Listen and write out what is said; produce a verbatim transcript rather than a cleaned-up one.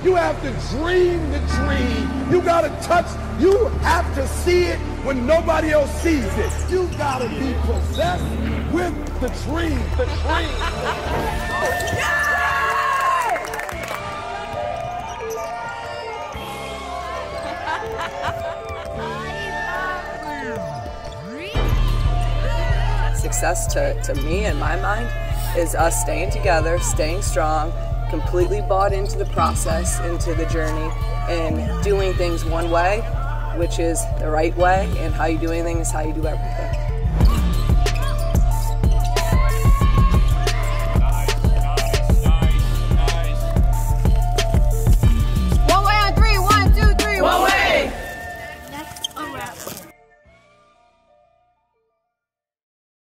You have to dream the dream. You gotta touch, you have to see it when nobody else sees it. You gotta be possessed with the dream, the dream. Success to, to me, in my mind, is us staying together, staying strong, completely bought into the process, into the journey, and doing things one way, which is the right way, and how you do anything is how you do everything.